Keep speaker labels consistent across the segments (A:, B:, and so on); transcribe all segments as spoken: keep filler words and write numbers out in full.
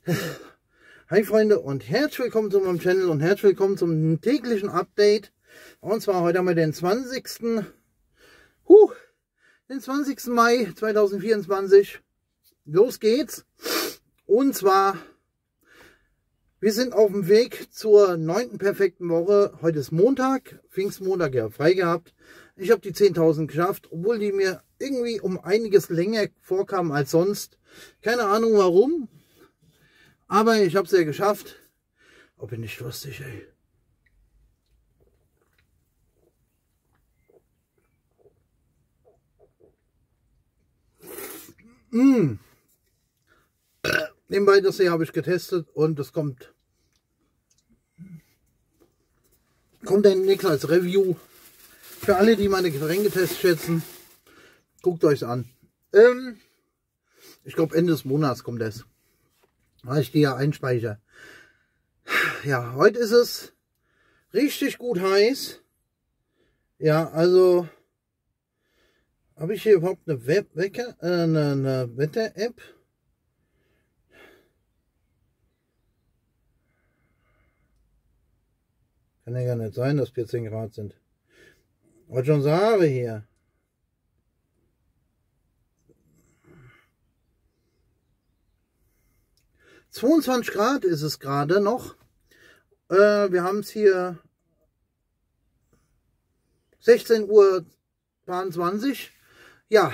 A: Hi Freunde und herzlich willkommen zu meinem Channel und herzlich willkommen zum täglichen Update. Und zwar heute haben wir den zwanzigsten Huh, den zwanzigsten Mai zweitausendvierundzwanzig. Los geht's. Und zwar, wir sind auf dem Weg zur neunten perfekten Woche. Heute ist Montag, Pfingstmontag, ja, frei gehabt. Ich habe die zehntausend geschafft, obwohl die mir irgendwie um einiges länger vorkamen als sonst. Keine Ahnung warum. Aber ich habe es ja geschafft. Oh, bin ich lustig, ey. Mmh. Nebenbei, das hier habe ich getestet und das kommt, kommt demnächst als Review. Für alle, die meine Getränketests schätzen, guckt euch an. Ähm, ich glaube Ende des Monats kommt das. Weil ich die ja einspeichere. Ja, heute ist es richtig gut heiß. Ja, also habe ich hier überhaupt eine Web-Wecker, äh, eine, eine Wetter-App? Kann ja gar nicht sein, dass vierzehn Grad sind. Was schon sage hier. zweiundzwanzig Grad ist es gerade noch. Äh, wir haben es hier sechzehn Uhr zweiundzwanzig. Ja,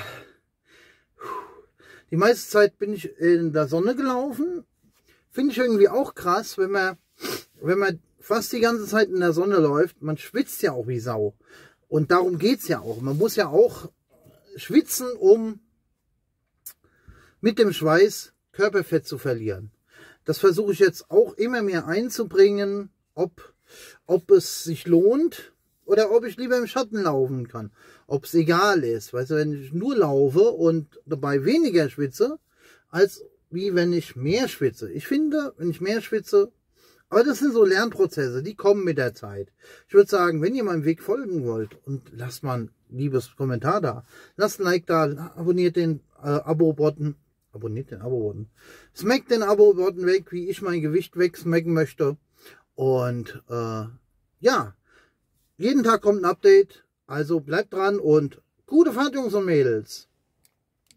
A: die meiste Zeit bin ich in der Sonne gelaufen. Finde ich irgendwie auch krass, wenn man, wenn man fast die ganze Zeit in der Sonne läuft. Man schwitzt ja auch wie Sau. Und darum geht es ja auch. Man muss ja auch schwitzen, um mit dem Schweiß Körperfett zu verlieren. Das versuche ich jetzt auch immer mehr einzubringen, ob, ob es sich lohnt oder ob ich lieber im Schatten laufen kann. Ob es egal ist. Weißt du, wenn ich nur laufe und dabei weniger schwitze, als wie wenn ich mehr schwitze. Ich finde, wenn ich mehr schwitze, aber das sind so Lernprozesse, die kommen mit der Zeit. Ich würde sagen, wenn ihr meinem Weg folgen wollt und lasst mal ein liebes Kommentar da, lasst ein Like da, abonniert den äh, Abo-Button. Abonniert den Abo-Button. Smackt den Abo-Button weg, wie ich mein Gewicht wegsmacken möchte. Und äh, ja, jeden Tag kommt ein Update. Also bleibt dran und gute Fahrt, Jungs und Mädels.